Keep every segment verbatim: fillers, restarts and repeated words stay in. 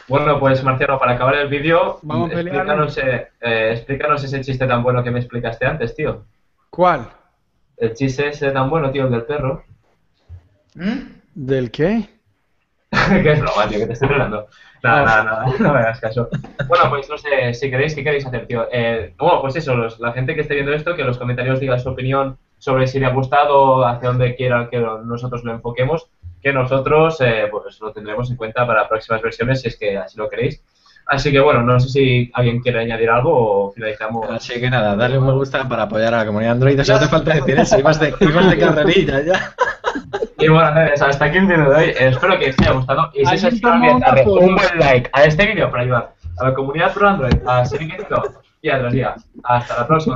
Bueno, pues Marciano, para acabar el vídeo, Vamos a pelear. explícanos, eh, eh, explícanos ese chiste tan bueno que me explicaste antes, tío. ¿Cuál? El chiste ese tan bueno, tío, el del perro. ¿Mm? ¿Del qué? Que es broma, tío, que te estoy relando. Nada, Oh, nada, nada, no me hagas caso. Bueno, pues no sé, si queréis, ¿qué queréis hacer, tío? Eh, bueno, pues eso, los- la gente que esté viendo esto, que en los comentarios diga su opinión sobre si le ha gustado, hacia dónde quiera que nosotros lo enfoquemos, que nosotros eh, pues lo tendremos en cuenta para próximas versiones, si es que así lo queréis. Así que bueno, no sé si alguien quiere añadir algo o finalizamos. Así que nada, dale un me gusta para apoyar a la comunidad Android. Eso no te falta decir eso, ibas de, ibas de carrerilla ya. Y bueno, señores, hasta aquí el vídeo de hoy. Eh, espero que os haya gustado. Y si es así, ¿Alguien no tomó olvidéis una darle foto? un buen like a este vídeo para ayudar a la comunidad pro Android a seguir creciendo y a día. Hasta la próxima.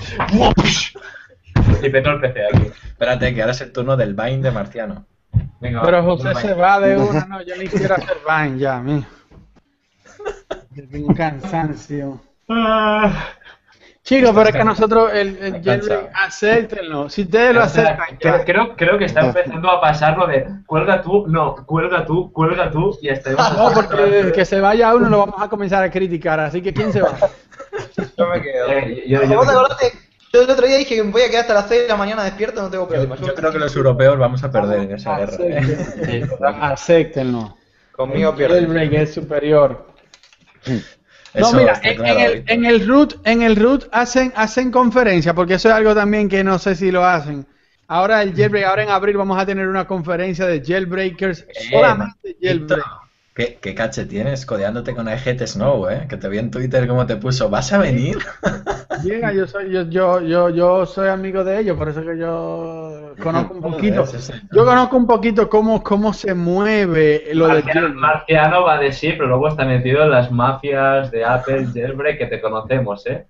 Y petó el P C aquí. Espérate, que ahora es el turno del Vine de Marciano. Venga, Pero va, José bye. se va de una, no, yo ni quiero hacer Vine ya, mí. Tengo cansancio. Ah, Chicos, pero es que nosotros el, el Estoy cansado. jailbreak, acéptenlo. Si ustedes lo o sea, aceptan, creo, ya. creo, creo que está empezando a pasar lo de cuelga tú, no, cuelga tú, cuelga tú y estaremos. No, porque que se vaya uno lo vamos a comenzar a criticar, así que ¿quién se va? Yo me quedo. Eh, yo, yo, ¿Vos te yo- acordaste? Yo el otro día dije que me voy a quedar hasta las seis de la mañana despierto, no tengo problema. Yo creo que los europeos vamos a perder en esa guerra. ¿eh? Acéptenlo. Acéptenlo. Conmigo El pierdes. jailbreak es superior. Eso No, mira, está en, claro, en el, Víctor. en el root, en el root hacen, hacen conferencia, porque eso es algo también que no sé si lo hacen. Ahora el jailbreak, ahora en abril vamos a tener una conferencia de jailbreakers, solamente jailbreak. ¿Qué, ¿Qué caché tienes codeándote con I Hate Snow, eh? Que te vi en Twitter cómo te puso, ¿vas a venir? Llega, yo soy, yo, yo, yo, yo soy amigo de ellos, por eso que yo conozco un poquito. Sí, sí. Yo conozco un poquito cómo, cómo se mueve lo de Marciano, jailbreak. Marciano va de sí, pero luego está metido en las mafias de Apple, Jailbreak, que te conocemos, ¿eh?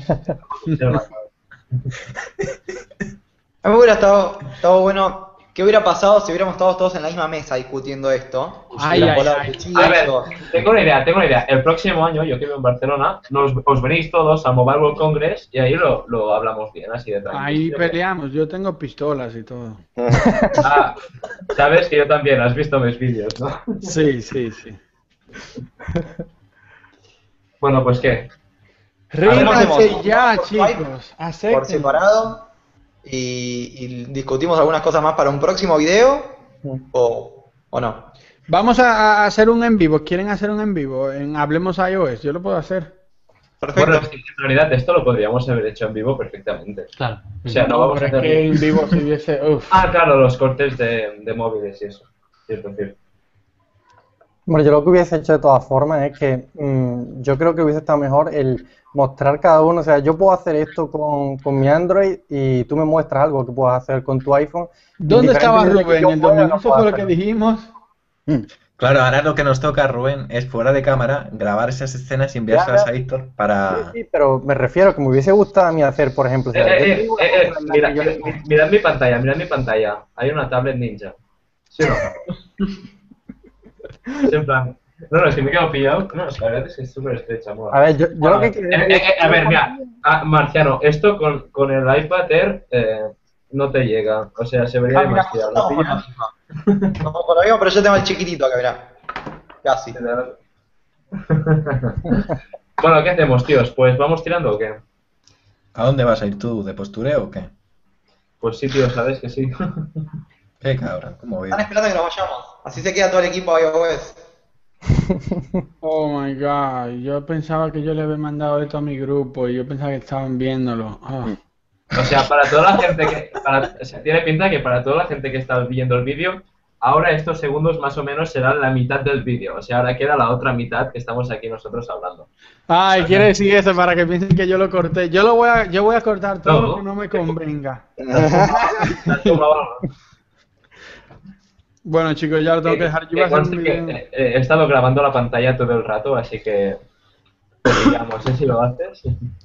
A mí me hubiera estado, estado bueno. ¿Qué hubiera pasado si hubiéramos estado todos en la misma mesa discutiendo esto? Ay, Hubieran ay, volado ay. cuchillas, A ver, todo. tengo una idea, tengo una idea. El próximo año, yo que vivo en Barcelona, nos, os venís todos al Mobile World Congress y ahí lo, lo hablamos bien, así de tranquilo. Ahí peleamos, yo tengo pistolas y todo. Ah, sabes que yo también, has visto mis vídeos, ¿no? Sí, sí, sí. Bueno, pues qué. Ríndanse hacemos? ya, Por chicos. por Acepten. separado y, y discutimos algunas cosas más para un próximo video o, o no. Vamos a, a hacer un en vivo. ¿Quieren hacer un en vivo? En Hablemos iOS. Yo lo puedo hacer. Perfecto. Bueno, es que en realidad esto lo podríamos haber hecho en vivo perfectamente. Claro. O sea, no vamos a pero es hacer... que en vivo si hubiese... Uf. Ah, claro, los cortes de, de móviles y eso. Cierto, cierto. Bueno, yo lo que hubiese hecho de todas formas es que mm, yo creo que hubiese estado mejor el mostrar cada uno, o sea, yo puedo hacer esto con, con mi Android y tú me muestras algo que puedas hacer con tu iPhone. ¿Dónde estaba Rubén el domingo? No Eso fue lo que dijimos. Claro, ahora lo que nos toca, Rubén, es fuera de cámara grabar esas escenas y enviárselas Ya, ya. a Víctor Sí, para... sí, pero me refiero que me hubiese gustado a mí hacer, por ejemplo, o Eh, sea, yo eh, te digo eh, una eh, cosa en la mira, que yo- mira- mirad mi pantalla, mirad mi pantalla. Hay una tablet ninja. ¿Sí o no? Es en plan... No, no, es que me he quedado pillado. No, la verdad es que es súper estrecha, mola. A ver, yo, yo Bueno, lo que eh, quería... eh, eh, a ver, mira, ah, Marciano, esto con, con el iPad Air eh, no te llega. O sea, se vería Ah, mira, demasiado. ¿Lo estamos con la pillas? misma. Estamos con la misma, pero yo tengo el chiquitito acá, mirá. Casi. Bueno, ¿qué hacemos, tíos? Pues vamos tirando o qué? ¿A dónde vas a ir tú? ¿De postureo o qué? Pues sí, tío, sabes que sí. Qué cabrón, ¿cómo voy? Están esperando que nos vayamos. Así se queda todo el equipo iOS. Oh my god, yo pensaba que yo le había mandado esto a mi grupo y yo pensaba que estaban viéndolo. Ah. O sea, para toda la gente que... Para, o sea, tiene pinta que para toda la gente que está viendo el vídeo, ahora estos segundos más o menos serán la mitad del vídeo. O sea, ahora queda la otra mitad que estamos aquí nosotros hablando. Ay, quiere decir eso para que piensen que yo lo corté. Yo lo voy a, yo voy a cortar todo No. lo que no me convenga. La toma, vamos. Bueno, chicos, ya lo tengo que dejar. Yo iba a Que hacer un conste que, video. eh, eh, he estado grabando la pantalla todo el rato, así que... Digamos, ¿eh? Si lo haces.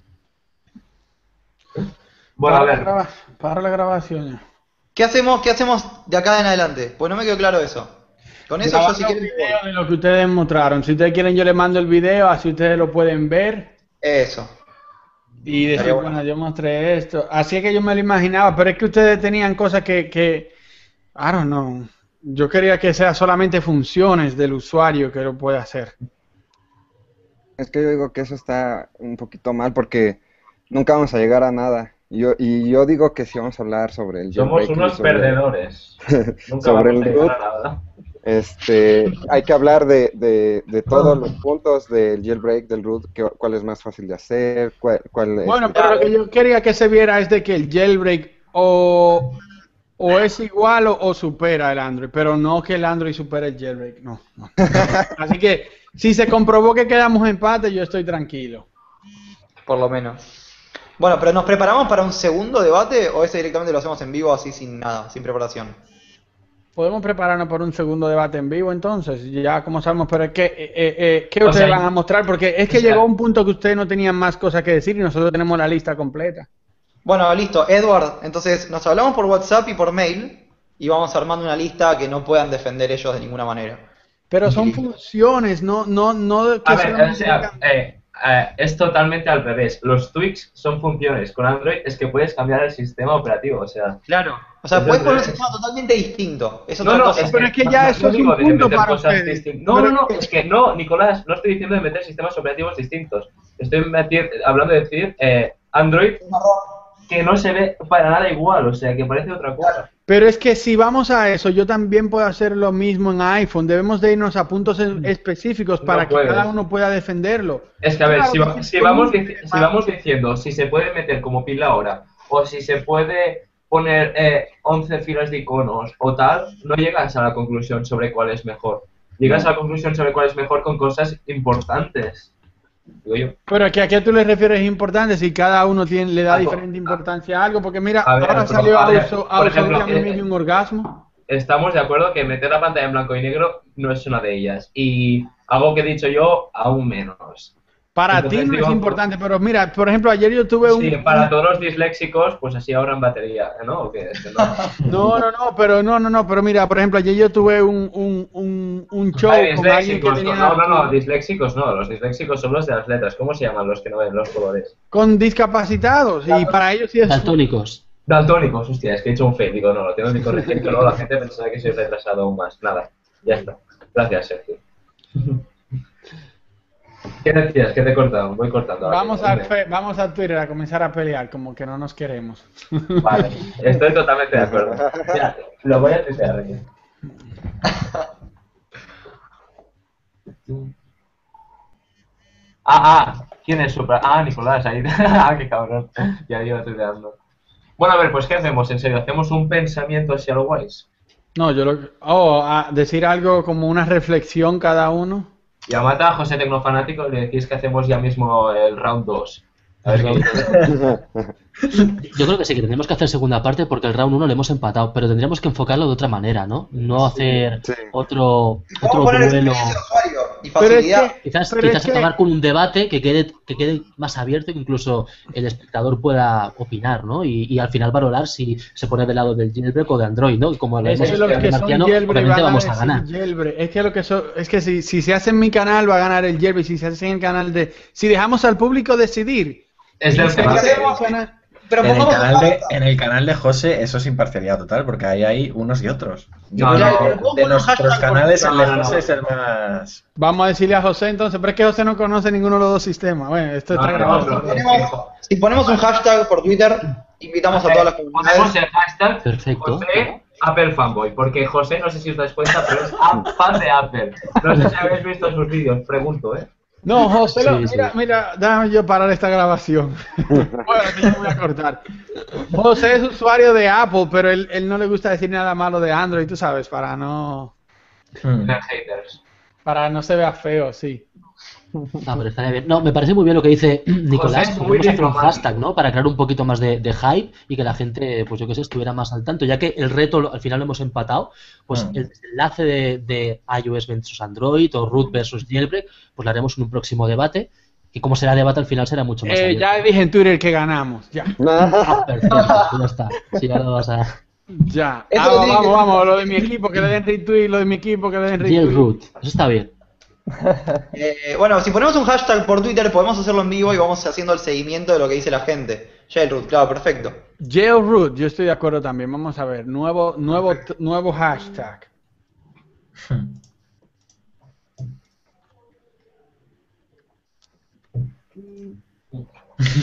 Bueno, a Para la ver. graba- para la grabación. ¿Qué hacemos, ¿Qué hacemos de acá en adelante? Pues no me quedó claro eso. Con eso yo Grabar si un quieren... video de lo que ustedes mostraron. Si ustedes quieren, yo les mando el video, así ustedes lo pueden ver. Eso. Y decir, Estaría bueno. bueno, yo mostré esto. Así es que yo me lo imaginaba, pero es que ustedes tenían cosas que, que, I don't know. Yo quería que sea solamente funciones del usuario que lo puede hacer. es que yo digo que eso está un poquito mal porque nunca vamos a llegar a nada. Y yo, y yo digo que si vamos a hablar sobre el Somos jailbreak y unos sobre, perdedores. Nunca sobre vamos a el llegar root, a nada. este, hay que hablar de, de, de todos los puntos del jailbreak, del root, que, cuál es más fácil de hacer, cuál, cuál es... Bueno, pero lo que yo quería que se viera es de que el jailbreak o, o es igual o, o supera el Android, pero no que el Android supere el jailbreak, no, no. Así que si se comprobó que quedamos empate, yo estoy tranquilo. Por lo menos. Bueno, pero ¿nos preparamos para un segundo debate o ese directamente lo hacemos en vivo así sin nada, sin preparación? Podemos prepararnos para un segundo debate en vivo entonces, ya como sabemos, pero es que, eh, eh, ¿qué O ustedes sea, van a mostrar? Porque es que o sea, llegó un punto que ustedes no tenían más cosas que decir y nosotros tenemos la lista completa. Bueno, listo. Edward, entonces nos hablamos por WhatsApp y por mail y vamos armando una lista que no puedan defender ellos de ninguna manera. Pero son Listo. funciones, no, no, no que A ver, solamente o sea, digan- eh, eh, es totalmente al revés. Los tweaks son funciones. Con Android es que puedes cambiar el sistema operativo, o sea... Claro. O sea, Es puedes al poner un revés. sistema totalmente distinto. Es No, otra no, cosa. es, Pero es que ya eso es digo un de punto meter para cosas ustedes. distin- No, Pero no, no, es que- es que no, Nicolás, no estoy diciendo de meter sistemas operativos distintos. Estoy meti- hablando de decir eh, Android que no se ve para nada igual, o sea, que parece otra cosa. Pero es que si vamos a eso, yo también puedo hacer lo mismo en iPhone. Debemos de irnos a puntos en- específicos No para que puedes. cada uno pueda defenderlo. Es que, a ver, Claro, si, va- que si sí, vamos, con- dici- si vamos diciendo si se puede meter como pila ahora, o si se puede poner eh, once filas de iconos o tal, no llegas a la conclusión sobre cuál es mejor. Llegas a la conclusión sobre cuál es mejor con cosas importantes. Digo yo. Pero que a qué tú le refieres importante si cada uno tiene, le da Algo- diferente importancia a algo, porque mira, A ver, ahora pero, salió a ver, Auso, por Auso ejemplo, y a mí me eh, dio un orgasmo. Estamos de acuerdo que meter la pantalla en blanco y negro no es una de ellas. Y algo que he dicho yo, aún menos. Para entonces ti no digo- es importante, pero mira, por ejemplo, ayer yo tuve un... Sí, para todos los disléxicos, pues así ahorran batería, ¿no? ¿O qué? Es que no. No, no, no, pero no, no, no, pero mira, por ejemplo, ayer yo tuve un, un, un, un show Ay, con alguien que disléxicos, tenía... no, no, no, disléxicos no, los disléxicos son los de las letras. ¿Cómo se llaman los que no ven los colores? Con discapacitados, y para ellos sí es... Daltónicos. Daltónicos, hostia, es que he hecho un fail, digo, no, lo tengo que corregir, que luego la gente pensará que soy retrasado aún más. Nada, ya está. Gracias, Sergio. ¿Qué decías? ¿Qué te he cortado? Voy cortando. ahora. Vamos a, fe- vamos a Twitter a comenzar a pelear, como que no nos queremos. Vale, estoy totalmente de acuerdo. Mira, lo voy a tuitear aquí. Ah, ah, ¿quién es Supra? Ah, Nicolás, ahí. Ah, qué cabrón. Ya iba tuiteando. Bueno, a ver, pues ¿qué hacemos? ¿En serio? ¿Hacemos un pensamiento hacia lo guays? No, yo lo... Oh, a decir algo como una reflexión cada uno. Llamad a José Tecnofanático y le decís que hacemos ya mismo el round dos. A ver qué dice. Yo creo que sí, que tendremos que hacer segunda parte porque el round uno lo hemos empatado, pero tendríamos que enfocarlo de otra manera, ¿no? No hacer sí. otro, Vamos otro a poner duelo. experiencia de usuario y Pero es facilidad. que- Quizás, Pero quizás es que- acabar con un debate que quede, que quede más abierto y que incluso el espectador pueda opinar, ¿no? Y, y al final valorar si se pone del lado del jailbreak o de Android, ¿no? Y como lo Es hemos que los hecho que en son Marciano, jailbreak obviamente van a vamos a decir ganar. jailbreak. Es que lo que son, es que si, si se hace en mi canal va a ganar el jailbreak, si se hace en el canal de, si dejamos al público decidir. Es y del se canal. queda en el canal- Pero En el, pongamos un canal de, hashtag. en el canal de José eso es imparcialidad total, porque ahí hay unos y otros. Yo No, creo no, que pero pongo de un nuestros hashtag por- canales el no, de no, no. José es el más... Vamos a decirle a José entonces, pero es que José no conoce ninguno de los dos sistemas. Bueno, esto No, está no, grabado. no, Si ponemos, si ponemos un hashtag por Twitter, invitamos a todas las Ponemos comunidades. el hashtag Perfecto. José Apple Fanboy, porque José, no sé si os dais cuenta, pero es a- fan de Apple. No sé si habéis visto sus vídeos, pregunto, ¿eh? No, José, lo- Sí, sí. mira, mira, déjame yo parar esta grabación. Bueno, que yo me voy a cortar. José es usuario de Apple, pero él, él no le gusta decir nada malo de Android, tú sabes, para no, Hmm. Ser haters. para no se vea feo, sí. Ah, pero estaría bien. No, me parece muy bien lo que dice Nicolás. José es muy Podemos hacer un diplomático. hashtag, ¿no? Para crear un poquito más de, de hype y que la gente, pues yo qué sé, estuviera más al tanto. Ya que el reto lo- al final lo hemos empatado, pues Mm. el desenlace de, de iOS versus Android o root versus jailbreak, pues lo haremos en un próximo debate. Y como será debate, al final será mucho más Eh, abierto. ya dije en Twitter que ganamos, ya. Ah, perfecto, pues ya está. Sí, ya lo vas a... Ya. Eso Ah, lo vamos, tiene que- vamos, vamos, lo de mi equipo que le den retweet, lo de mi equipo que le den retweet. Jailroot, eso está bien. Eh, bueno, si ponemos un hashtag por Twitter, podemos hacerlo en vivo y vamos haciendo el seguimiento de lo que dice la gente. Jailroot, claro, perfecto. Jailroot, yo estoy de acuerdo también. Vamos a ver, nuevo, nuevo, nuevo hashtag.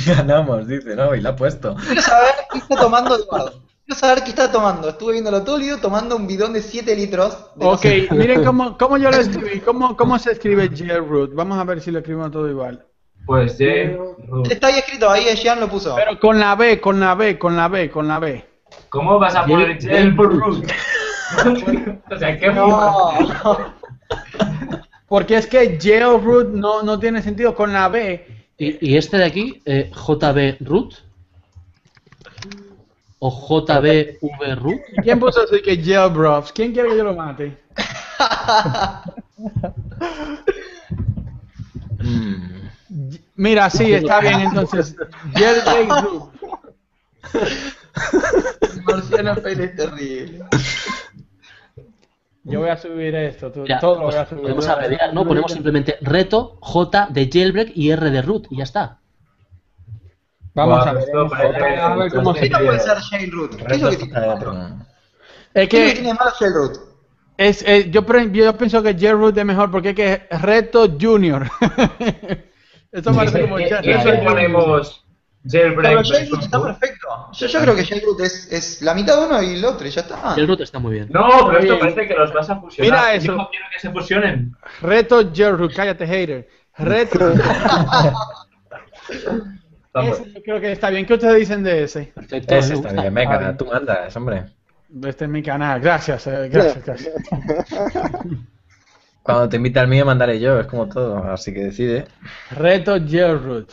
Ganamos, dice, ¿no? Y la ha puesto. Quiero saber qué está tomando Eduardo. Quiero saber qué está tomando. Estuve viéndolo todo el video tomando un bidón de siete litros. De Ok, no sé- miren cómo, cómo yo lo escribí. ¿Cómo, cómo se escribe jailroot? Vamos a ver si lo escribimos todo igual. Pues Jailroot. Está ahí escrito, ahí Jean lo puso. Pero con la B, con la B, con la B, con la B. ¿Cómo vas a poner Jailroot? O sea, qué No. Porque es que jailroot no, no tiene sentido con la B. ¿Y, y este de aquí, eh, J B root? ¿O J B V root? ¿Quién puso así que jailbros? ¿Quién quiere que yo lo mate? Mm. Mira, sí, está bien, entonces. Jailbreak root. Marciano Fail es terrible. Yo voy a subir esto, tú- Ya, todo lo pues voy a subir. podemos abreviar, ¿no? Ponemos simplemente reto, J de jailbreak y R de root y ya está. Vamos Guau, a ver. esto parece- A ver cómo ¿Qué se no puede escribe. ser jailroot? ¿Qué es Reto lo que tiene de malo? J Es ¿Qué es lo que que tiene de malo jailroot? es, es- yo, pre- yo pienso que jailroot es mejor porque es que es reto junior. Esto parece como ¿Y reto y si junior. ponemos Pero Jailbreak? jailroot está perfecto. Yo, yo creo que jailroot es, es la mitad de uno y el otro y ya está. Jailroot está muy bien. No, pero esto Bien. parece que los vas a fusionar. Mira Yo eso. no quiero que se fusionen. Reto jailroot, cállate hater. Reto. Vamos. Ese yo creo que está bien. ¿Qué ustedes dicen de ese? Perfecto. Ese me está gusta. bien, venga, tú mandas, hombre. Este es mi canal. Gracias, eh, gracias, gracias. Cuando te invite al mío mandaré yo, es como todo, así que decide. Reto jailroot.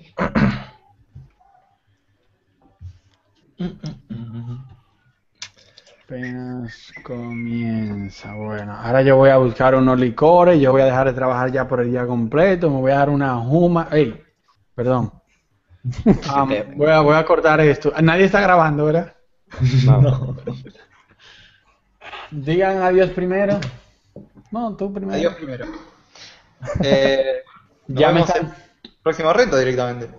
Apenas comienza. Bueno, ahora yo voy a buscar unos licores. Yo voy a dejar de trabajar ya por el día completo. Me voy a dar una juma. ¡Ey! Perdón. Ah, voy, a, voy a cortar esto. Nadie está grabando, ¿verdad? No. Digan adiós primero. No, tú primero. Adiós primero. Eh, nos Ya me vemos está- en el próximo reto directamente.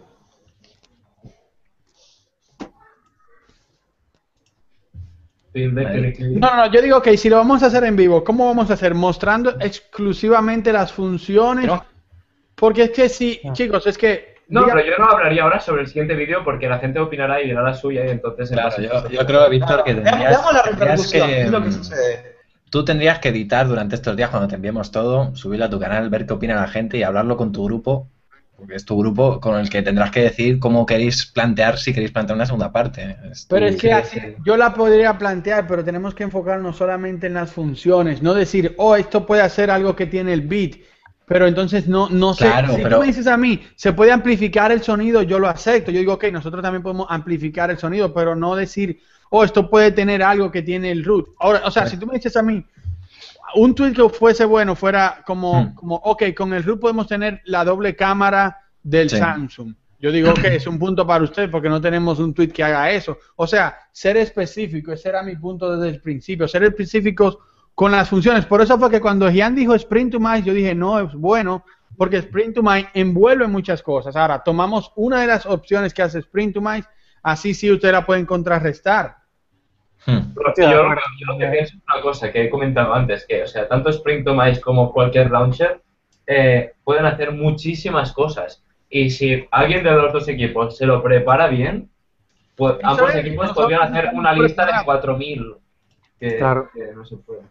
No, no, no, yo digo que si lo vamos a hacer en vivo, ¿cómo vamos a hacer? Mostrando exclusivamente las funciones. No. Porque es que sí, chicos, es que. No, diga- pero yo no hablaría ahora sobre el siguiente vídeo porque la gente opinará y dirá la suya y entonces... en Claro, base a yo, eso- yo creo, Víctor, que Veamos tendrías, veamos la tendrías repercusión, que, ¿qué es lo que mm, sucede? tú tendrías que editar durante estos días cuando te enviemos todo, subirlo a tu canal, ver qué opina la gente y hablarlo con tu grupo, porque es tu grupo con el que tendrás que decir cómo queréis plantear, si queréis plantear una segunda parte. Es Pero tu- es que así, yo la podría plantear, pero tenemos que enfocarnos solamente en las funciones, no decir, oh, esto puede hacer algo que tiene el beat, pero entonces no, no sé. Claro, Si pero- tú me dices a mí, se puede amplificar el sonido, yo lo acepto. Yo digo, ok, nosotros también podemos amplificar el sonido, pero no decir, oh, esto puede tener algo que tiene el root. Ahora, o sea, si tú me dices a mí, un tweet que fuese bueno fuera como, Hmm. como ok, con el root podemos tener la doble cámara del Sí. Samsung. Yo digo que es un punto para usted porque no tenemos un tweet que haga eso. O sea, ser específico, ese era mi punto desde el principio, ser específicos con las funciones. Por eso fue que cuando Gian dijo Sprint to Mice, yo dije, no, es bueno, porque Sprint to Mice envuelve muchas cosas. Ahora, tomamos una de las opciones que hace Sprint to Mice, así sí usted la pueden contrarrestar. Hmm. Pero yo, lo que- yo lo que pienso es una cosa que he comentado antes, que o sea, tanto Spring to Mice como cualquier launcher eh, pueden hacer muchísimas cosas. Y si alguien de los dos equipos se lo prepara bien, pues Eso ambos es, equipos nosotros podrían hacer estamos una lista de preparados. cuatro mil. Que, Claro. que no se puede.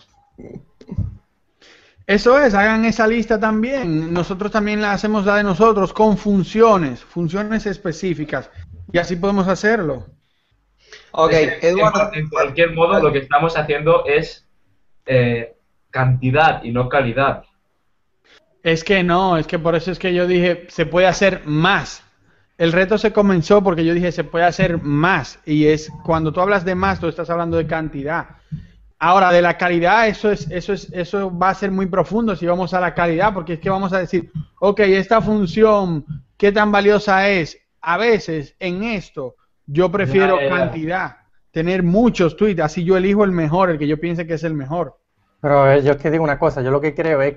Eso es, hagan esa lista también. Nosotros también la hacemos la de nosotros con funciones, funciones específicas. Y así podemos hacerlo. Ok, Es que, Eduardo. En, en cualquier modo, lo que estamos haciendo es eh, cantidad y no calidad. Es que no, es que por eso es que yo dije, se puede hacer más. El reto se comenzó porque yo dije, se puede hacer más. Y es cuando tú hablas de más, tú estás hablando de cantidad. Ahora, de la calidad, eso es, eso es, eso va a ser muy profundo si vamos a la calidad, porque es que vamos a decir, ok, esta función, ¿qué tan valiosa es? A veces, en esto, yo prefiero Ya, ya, ya. cantidad, tener muchos tweets, así yo elijo el mejor, el que yo piense que es el mejor. Pero eh, yo es que digo una cosa, yo lo que creo es que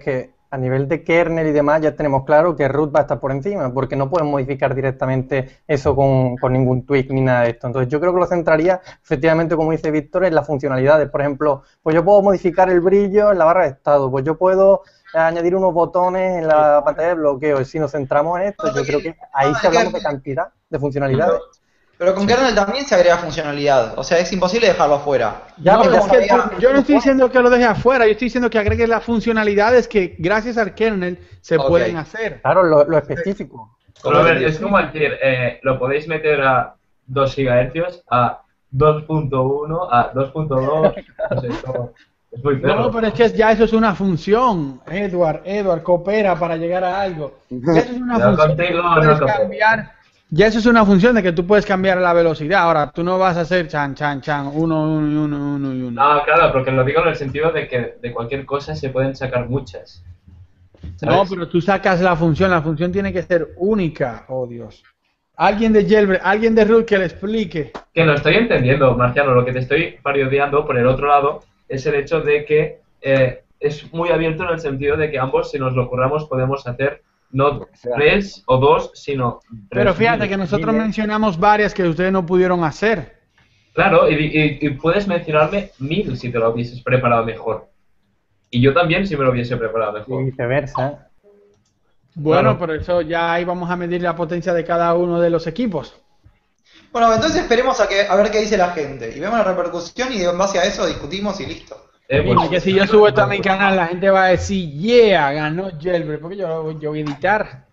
a nivel de kernel y demás ya tenemos claro que root va a estar por encima, porque no pueden modificar directamente eso con, con ningún tweak ni nada de esto. Entonces yo creo que lo centraría, efectivamente, como dice Víctor, en las funcionalidades. Por ejemplo, pues yo puedo modificar el brillo en la barra de estado, pues yo puedo añadir unos botones en la pantalla de bloqueo. Y si nos centramos en esto, yo creo que ahí sí hablamos de cantidad de funcionalidades. Pero con kernel también se agrega funcionalidad, o sea, es imposible dejarlo afuera. Ya, No, pero es ya que sabía- tú- yo no estoy diciendo que lo deje afuera, yo estoy diciendo que agregue las funcionalidades que gracias al kernel se Ok. pueden hacer. Claro, lo, lo específico. Pero a ver, es como decir, eh, lo podéis meter a dos gigahercios, a dos punto uno, a dos punto dos, no sé, es como- es muy perro. No, pero es que ya eso es una función, Edward, Edward, coopera para llegar a algo. Ya eso es una Yo función contigo que tú no puedes coopero. cambiar. Ya eso es una función de que tú puedes cambiar la velocidad. Ahora, tú no vas a hacer chan, chan, chan, uno, uno, y uno, uno y uno. No, claro, porque lo digo en el sentido de que de cualquier cosa se pueden sacar muchas. No, ¿sabes? pero tú sacas la función, la función tiene que ser única, oh Dios. Alguien de Jailbreak, alguien de root que le explique. Que lo estoy entendiendo, Marciano. Lo que te estoy parodiando por el otro lado es el hecho de que eh, es muy abierto en el sentido de que ambos, si nos lo curramos, podemos hacer no sea. tres o dos, sino tres. Pero fíjate mil. que nosotros mencionamos varias que ustedes no pudieron hacer. Claro, y, y- y puedes mencionarme mil si te lo hubieses preparado mejor. Y yo también si me lo hubiese preparado Y mejor. viceversa. Bueno, Claro. por eso ya ahí vamos a medir la potencia de cada uno de los equipos. Bueno, entonces esperemos a, que, a ver qué dice la gente. Y vemos la repercusión y en base a eso discutimos y listo. Eh, Dime pues- que si yo subo esto a mi canal, la gente va a decir, yeah, ganó Jailbreak, porque yo, yo voy a editar.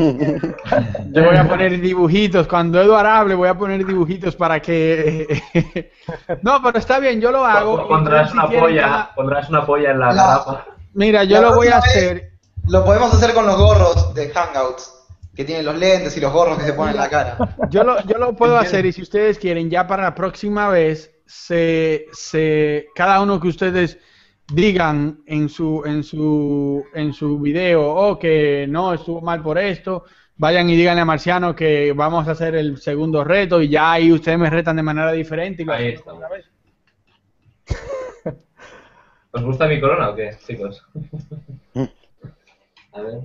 Yo voy a poner dibujitos. Cuando Eduardo hable, voy a poner dibujitos para que... No, pero está bien, yo lo hago. y Pondrás ustedes, una si quieren, polla, cada- pondrás una polla en la La- garrafa. Mira, yo La lo voy a próxima vez- hacer. Lo podemos hacer con los gorros de Hangouts, que tienen los lentes y los gorros que se ponen en la cara. Yo lo, yo lo puedo hacer y si ustedes quieren, ya para la próxima vez, se, se, cada uno que ustedes digan en su, en su, en su video, o que no, estuvo mal por esto, vayan y díganle a Marciano que vamos a hacer el segundo reto y ya ahí ustedes me retan de manera diferente. Y lo Ahí hacemos está. otra vez. ¿Os gusta mi corona o qué, chicos? A ver.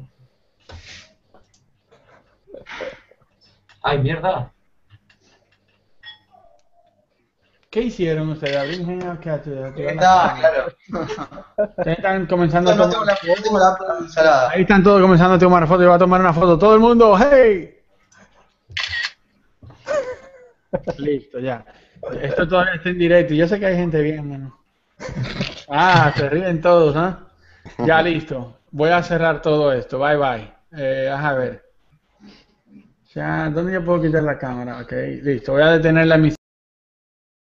¡Ay, mierda! ¿Qué hicieron ustedes? ¿Abrir Hangout? ¿Qué hacen? Ah, claro. Ustedes están comenzando No, a no tengo tomar la, no tengo la ensalada. Ahí están todos comenzando a tomar fotos. Yo voy a tomar una foto. Todo el mundo, ¡hey! Listo, ya. Esto todavía está en directo. Yo sé que hay gente viendo. Ah, se ríen todos, ¿ah? Ya, listo. Voy a cerrar todo esto. Bye, bye. Eh, a ver. Ya, ¿dónde yo puedo quitar la cámara? Ok, listo. Voy a detener la emisión.